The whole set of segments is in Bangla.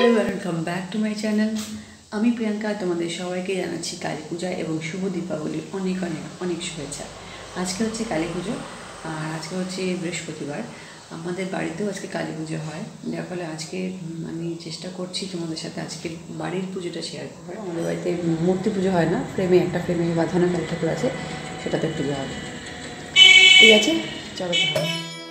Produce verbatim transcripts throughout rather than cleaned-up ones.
Hello welcome back to my channel. আমি প্রিয়াঙ্কা, তোমাদের সবাইকে জানাচ্ছি কালী পূজা এবং শুভ দীপাবলির অনেক অনেক অনেক শুভেচ্ছা। আজকে হচ্ছে কালী পুজো আর আজকে হচ্ছে বৃহস্পতিবার। আমাদের বাড়িতেও আজকে কালী পুজো হয়, যার ফলে আজকে আমি চেষ্টা করছি তোমাদের সাথে আজকে বাড়ির পুজোটা শেয়ার করার। আমাদের বাড়িতে মূর্তি পুজো হয় না, ফ্রেমে একটা ফ্রেমে বাঁধানো কালী ঠাকুর আছে, সেটাতে পুজো হবে। ঠিক আছে, চলো তাহলে।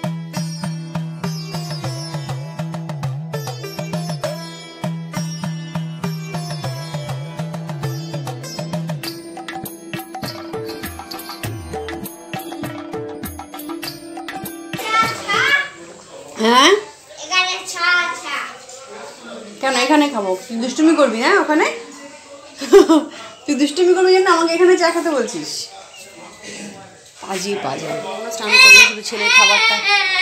হ্যাঁ কেন এখানে খাবো? তুই দুষ্টুমি করবি? হ্যাঁ ওখানে তুই দুষ্টুমি করবি জন্য আমাকে এখানে চা খেতে বলছিস? পাজি পাজি স্নান করলাম, শুধু ছেলের খাবারটা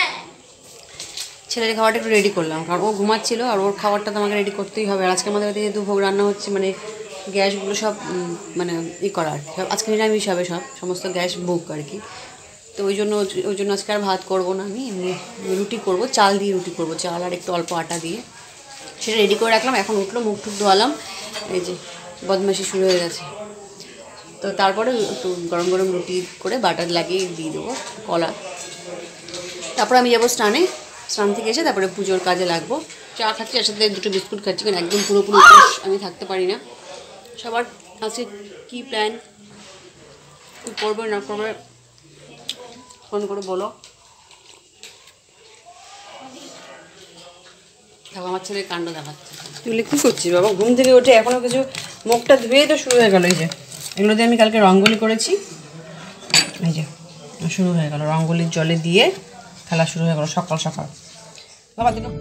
ছেলের খাবারটা একটু রেডি করলাম, কারণ ও ঘুমাচ্ছিল আর ওর খাবারটা তো আমাকে রেডি করতেই হবে। আর আজকে আমাদের বাড়িতে যেহেতু ভোগ রান্না হচ্ছে, মানে গ্যাসগুলো সব মানে ই করা আর কি, সব আজকে নিরামিষ হবে, সব সমস্ত গ্যাস বুক আর কি। তো ওই জন্য ওই জন্য আজকে আর ভাত করবো না, আমি এমনি রুটি করবো, চাল দিয়ে রুটি করবো, চাল আর একটু অল্প আটা দিয়ে। সেটা রেডি করে রাখলাম, এখন উঠলো, মুখ টুক ধোয়ালাম, এই যে বদমাশি শুরু হয়ে গেছে। তো তারপরে একটু গরম গরম রুটি করে বাটার লাগিয়ে দিয়ে দেবো, কলা। তারপরে আমি যাবো স্নানে, স্নান থেকে এসে তারপরে পুজোর কাজে লাগবো। চা খাচ্ছি, এর সাথে দুটো বিস্কুট খাচ্ছি, কারণ একদম পুরোপুরি উপোস আমি থাকতে পারি না। সবার আজকে কী প্ল্যান, কী করবে না করবে ফোন করে বলো। দেখো আমার ছেলের কাণ্ড দেখাচ্ছে। তুই কী করছিস বাবা? ঘুম থেকে উঠে এখনও কিছু মুখটা ধুয়ে তো শুরু হয়ে গেল। এই যে এগুলো দিয়ে আমি কালকে রঙ্গোলি করেছি, এই যে শুরু হয়ে গেল, রঙ্গোলির জলে দিয়ে খেলা শুরু হয়ে গেল সকাল সকাল। বাবা দেখো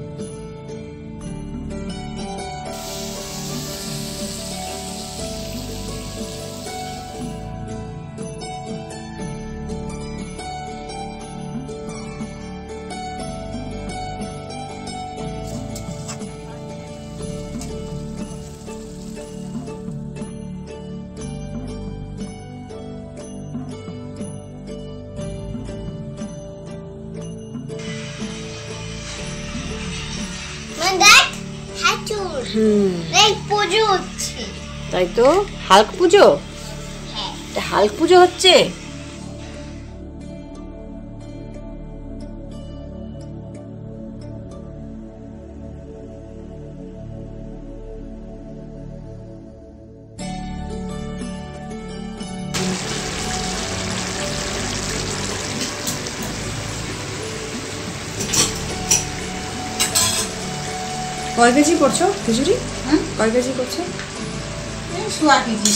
তাই তো, হাল্ক পুজো, হাল্ক পুজো হচ্ছে। কয় কেজি করছো খিচুড়ি? হ্যাঁ কয় কেজি করছো? সোয়া কেজি।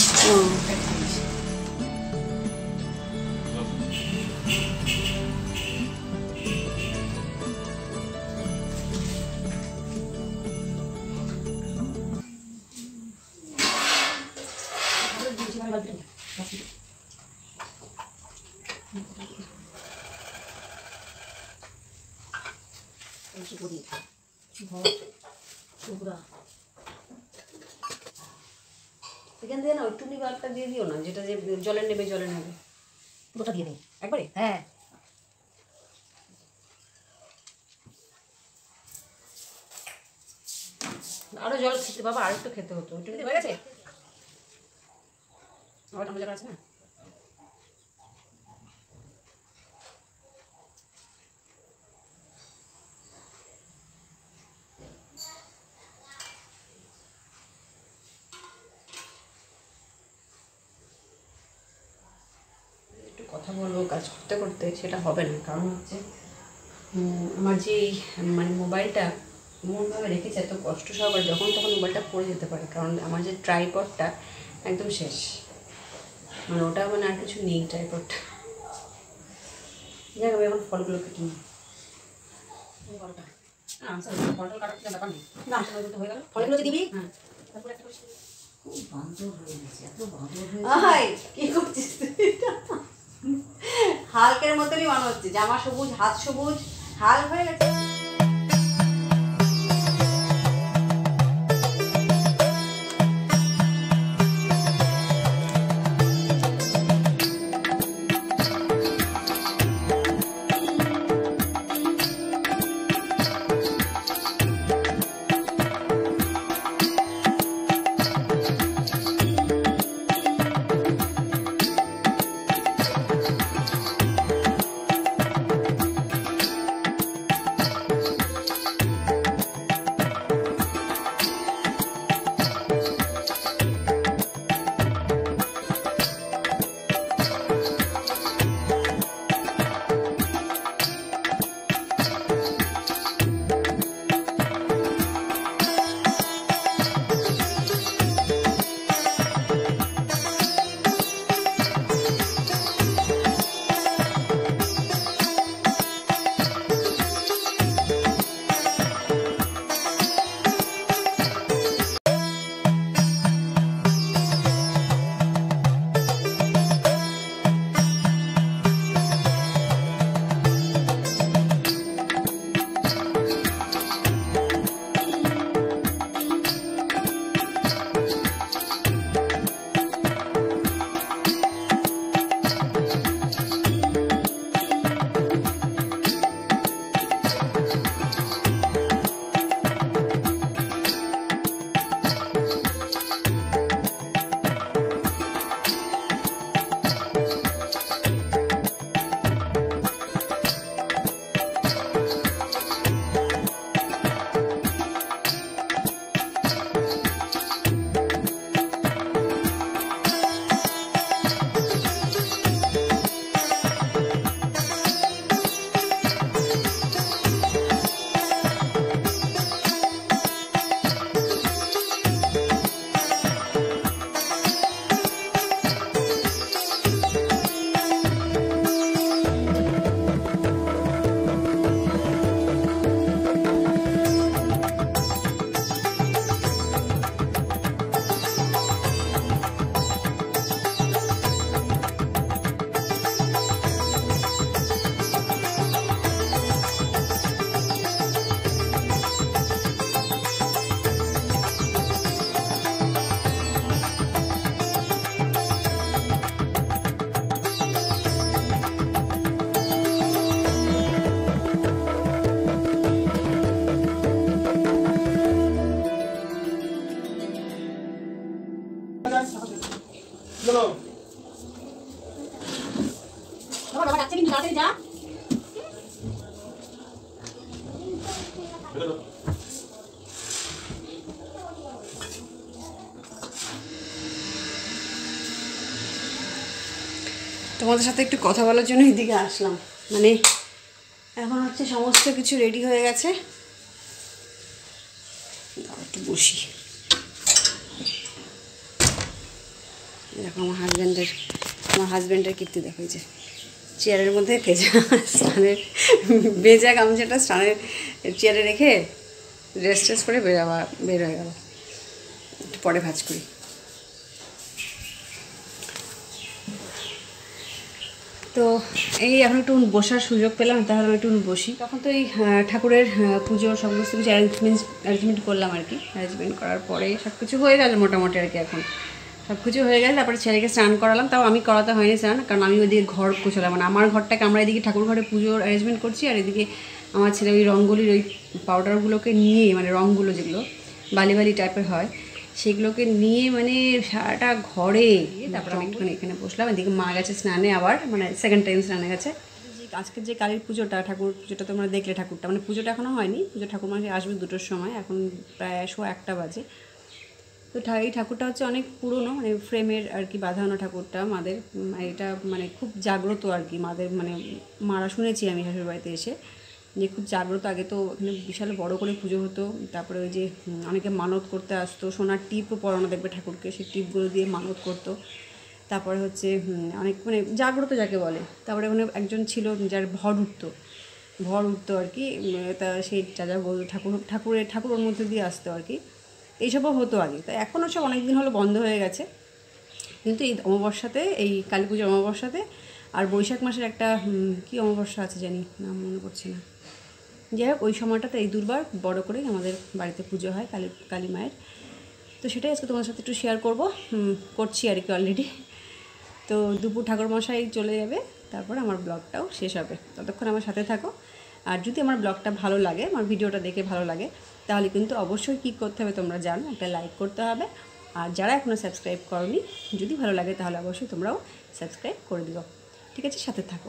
এখান দিয়ে না ওই টুনি বাল্বটা দিয়ে দিও না, যেটা যে জলে নেবে জলে নেবে ওটা দিয়ে দিই একবারে। হ্যাঁ আরো জল খেতে বাবা, আর একটু খেতে হতো। ওইটা হয়ে গেছে, আবার আমার জায়গা আছে না। কথা বলবো কাজ করতে করতে, সেটা হবে না, কারণ হচ্ছে আমার যে মানে মোবাইলটা এমনভাবে রেখেছে, এত কষ্ট সহকারে, যখন তখন মোবাইলটা পড়ে যেতে পারে, কারণ আমার যে ট্রাইপডটা একদম শেষ, মানে ওটা মানে আর কিছু নেই ট্রাইপডটা। যাক আমি এখন ফলগুলো কেটে নিই। ফলটা কাটার ব্যাপার নেই, না হয়ে গেল, ফলগুলো দিবি। হ্যাঁ তারপরে একটা বান্দর হয়ে গেছে, এত বান্দর হয়ে কি করছিস? হালকের মতনই মনে হচ্ছে, জামা সবুজ, হাত সবুজ, হাল হয়ে গেছে। তোমাদের সাথে একটু কথা বলার জন্য এদিকে আসলাম। মানে এখন হচ্ছে সমস্ত কিছু রেডি হয়ে গেছে, একটু বসি। দেখো আমার হাজব্যান্ডের আমার হাজব্যান্ডের কীর্তি দেখো, যে চেয়ারের মধ্যে ভেজা স্নানের ভেজা গামছাটা স্নানের চেয়ারে রেখে ড্রেস ট্রেস করে বেরোবা বের হয়ে গেল। একটু পরে ভাজ করি। তো এই এখন একটু বসার সুযোগ পেলাম, তাহলে একটু বসি। তখন তো এই ঠাকুরের পুজোর সমস্ত কিছু অ্যারেঞ্জমেন্ট অ্যারেঞ্জমেন্ট করলাম আর কি। অ্যারেঞ্জমেন্ট করার পরে সব কিছু হয়ে গেল মোটামুটি আর কি। এখন সব কিছু হয়ে গেলে তারপরে ছেলেকে স্নান করালাম। তাও আমি করাতে হয়নি স্নান, কারণ আমি ওইদিকে ঘর গোছালাম। মানে আমার ঘরটাকে আমরা এদিকে ঠাকুর ঘরে পুজোর অ্যারেঞ্জমেন্ট করছি, আর এদিকে আমার ছেলে ওই রঙগুলির ওই পাউডারগুলোকে নিয়ে, মানে রঙগুলো যেগুলো বালি বালি টাইপের হয় সেগুলোকে নিয়ে মানে সারাটা ঘরে। তারপর আমি একটুখানি এখানে বসলাম। এদিকে মা গেছে স্নানে, আবার মানে সেকেন্ড টাইম স্নানে গেছে। আজকের যে কালীর পুজোটা, ঠাকুর পুজোটা তোমরা দেখলে, ঠাকুরটা মানে পুজোটা এখনও হয়নি, পুজো ঠাকুর মানে আসবে দুটোর সময়, এখন প্রায় শো একটা বাজে। তো এই ঠাকুরটা হচ্ছে অনেক পুরনো, মানে ফ্রেমের আর কি বাঁধানো ঠাকুরটা মাদের। এটা মানে খুব জাগ্রত আর কি মাদের, মানে মারা শুনেছি আমি শ্বশুর বাড়িতে এসে যে খুব জাগ্রত। আগে তো এখানে বিশাল বড় করে পুজো হতো। তারপরে ওই যে অনেকে মানত করতে আসতো, সোনার টিপও পরানো দেখবে ঠাকুরকে, সেই টিপগুলো দিয়ে মানত করতো। তারপরে হচ্ছে অনেক মানে জাগ্রত যাকে বলে। তারপরে ওখানে একজন ছিল যার ভর উঠতো ভর উঠতো আর কি। তা সেই যা যা বলতো ঠাকুর ঠাকুরের ঠাকুর ওর মধ্যে দিয়ে আসতো আর কি। এইসবও হতো আগে। তাই এখনও সব অনেক দিন হলো বন্ধ হয়ে গেছে। কিন্তু এই অমাবস্যাতে, এই কালী পুজোর অমাবস্যাতে আর বৈশাখ মাসের একটা কী অমাবস্যা আছে জানি নাম মনে পড়ছে না, যাই হোক ওই সময়টাতে এই দুর্বার বড় করেই আমাদের বাড়িতে পুজো হয় কালী কালী মায়ের। তো সেটাই আজকে তোমার সাথে একটু শেয়ার করবো, করছি আর কি অলরেডি। তো দুপুর ঠাকুরমশাই চলে যাবে, তারপর আমার ব্লগটাও শেষ হবে। ততক্ষণ আমার সাথে থাকো। আর যদি আমার ব্লগটা ভালো লাগে, আমার ভিডিওটা দেখে ভালো লাগে, তাহলে কিন্তু অবশ্যই কী করতে হবে তোমরা জানো, একটা লাইক করতে হবে। আর যারা এখনও সাবস্ক্রাইব করনি, যদি ভালো লাগে তাহলে অবশ্যই তোমরাও সাবস্ক্রাইব করে দিও। ঠিক আছে, সাথে থাকো।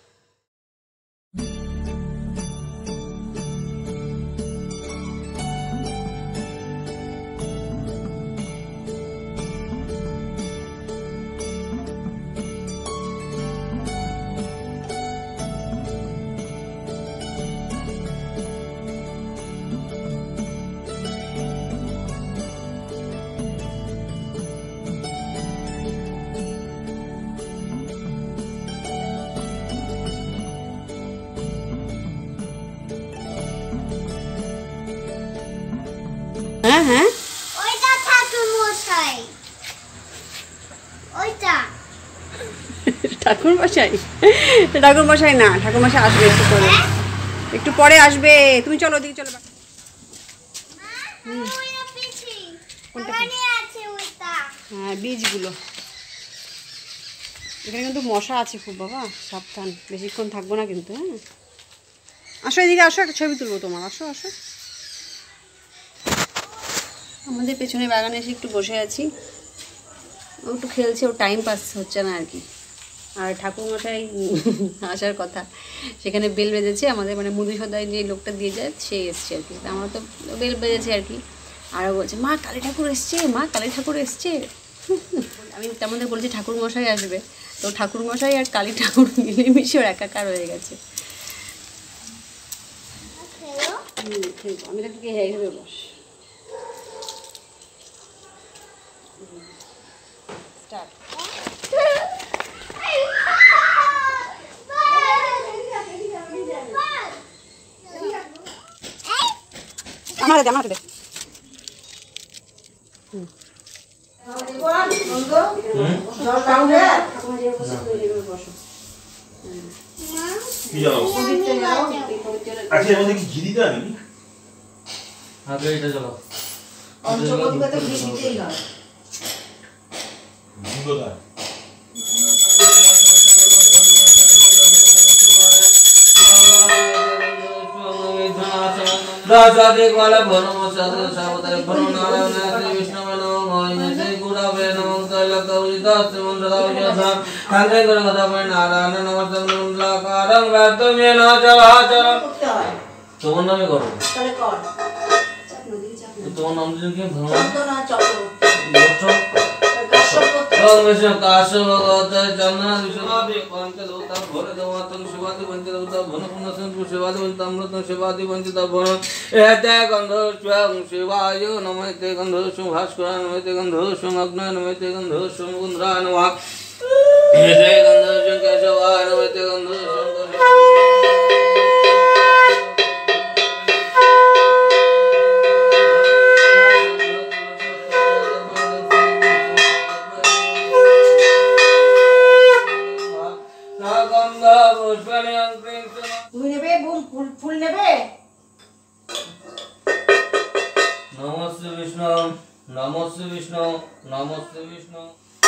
হ্যাঁ হ্যাঁ ওইটা ঠাকুর মশাই, ওইটা ঠাকুর মশাই ঠাকুর মশাই না, ঠাকুর মশাই আসবে একটু পরে, একটু পরে আসবে। তুমি চলো ওদিকে চলো। হ্যাঁ বীজগুলো এখানে কিন্তু মশা আছে খুব বাবা, সাবধান, বেশিক্ষণ থাকবো না কিন্তু। হ্যাঁ আসো এদিকে আসো, একটা ছবি তুলবো তোমার, আসো আসো। আমাদের পেছনে বাগানে এসে একটু বসে আছি, ও একটু খেলছে, ও টাইম পাস হচ্ছে না আর কি। আর ঠাকুরমশাই আসার কথা, সেখানে বেল বেজেছে আমাদের, মানে মুদি সদাই যে লোকটা দিয়ে যায় সে এসছে আর কি। আমরা তো বেল বেজেছে আর কি। আরও বলছে মা কালী ঠাকুর এসছে, মা কালী ঠাকুর এসছে। আমি তেমনদের বলছি ঠাকুরমশাই আসবে, তো ঠাকুরমশাই আর কালী ঠাকুর মিলেমিশে ওর একাকার হয়ে গেছে। আমি তো কি হয়ে গেবে বস। স্টার্ট। আমার দে আমার দে। হুম दासादे वाला भनो साधु सावतारे भनो नारायण श्री विष्णु नमो श्री गुरुवे नमो कलकौलिदास मंत्रदाव्यसा कांग्रे गणगदा में नारायण नमस्तम मंडलाकारं व्याप्तमेन चराचरं তোমার নামে করো তাহলে কর তোমার নাম দিলে কি ভালো চন্দনা চক্রবর্তী গোত্র কাশ্যপগোত্র ওম বিষ্ণু কাশ্যপগোত্র চন্দনা বিষ্ণুবি পঞ্চদৌতা ভরদৌতং শিবাদি পঞ্চদৌতা ভনপুনসং শিবাদি পঞ্চামৃতং শিবাদি পঞ্চদৌভন এতে গন্ধস্বং শিবায় নমঃতে গন্ধস্বং ভাস্করায় নমঃতে গন্ধস্বং অগ্নয়ে নমঃতে গন্ধস্বং মুকুন্দ্রায় নমঃ এতে গন্ধস্বং কেশবায় নমঃতে গন্ধস্বং তুমি নেবে ফুল ফুল নেবে নমস্তে বিষ্ণু নমস্তে বিষ্ণু নমস্তে বিষ্ণু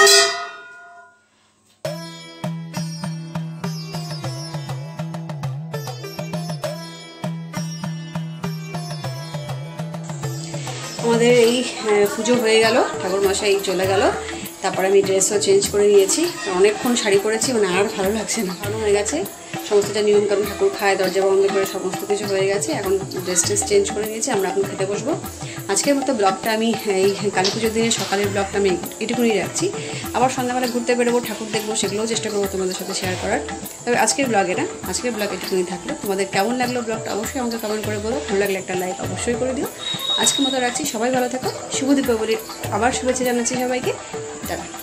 আমাদের এই পুজো হয়ে গেল, ঠাকুর মশাই চলে গেল, তারপরে আমি ড্রেসও চেঞ্জ করে নিয়েছি। অনেকক্ষণ শাড়ি পরেছি, মানে আর ভালো লাগছে না, ভালো হয়ে গেছে সমস্তটা নিয়ম কারণ ঠাকুর খায়, দরজা বন্ধ করে সমস্ত কিছু হয়ে গেছে। এখন ড্রেস ট্রেস চেঞ্জ করে নিয়েছি, আমরা এখন খেতে বসবো। আজকের মতো ব্লগটা আমি এই কালী পুজোর দিনে সকালের ব্লগটা আমি এটুকুনি রাখছি। আবার সন্ধ্যাবেলা ঘুরতে বেরোবো, ঠাকুর দেখবো, সেগুলোও চেষ্টা করবো তোমাদের সাথে শেয়ার করার। তবে আজকের ব্লগে না, আজকের ব্লগ এটুকুনি থাকলো। তোমাদের কেমন লাগলো ব্লগটা অবশ্যই আমাকে কমেন্ট করে বলো, ভালো লাগলে একটা লাইক অবশ্যই করে দিও। আজকের মতো রাখছি, সবাই ভালো থাকো, শুভ দীপাবলির আবার শুভেচ্ছা জানাচ্ছি সবাইকে, টাটা।